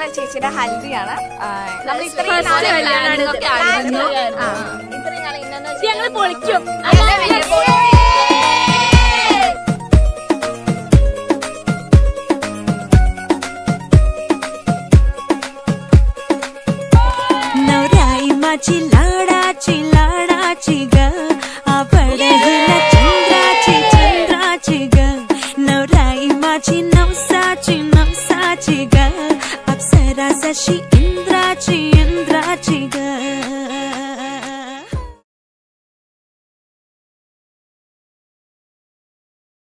ചേച്ചിയുടെ ഹൽദിയാണ്. ഞങ്ങൾ പൊളിക്കും. चिलाडाची लाडाची ग आपडे चंद्राची चंद्राची ग नवराई माझी नवसाची नवसाची ग अप्सरा जशी इंद्राची इंद्राची ग